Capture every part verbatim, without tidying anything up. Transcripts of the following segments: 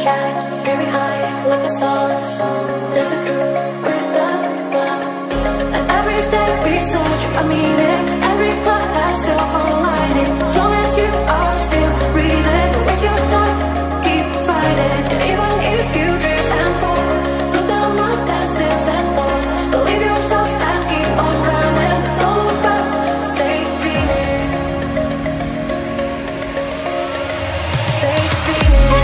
shine, dreaming high like the stars, dancing through without cloud. And every day we search a meaning, every cloud has silver lining. As long as you are still breathing, it's your time, keep fighting. And even if you drift and fall, look down and still stand tall. Believe yourself and keep on running. Don't look back, stay dreaming. Stay dreaming.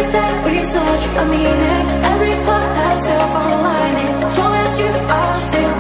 A meaning, every part has silver lining. As long as you are still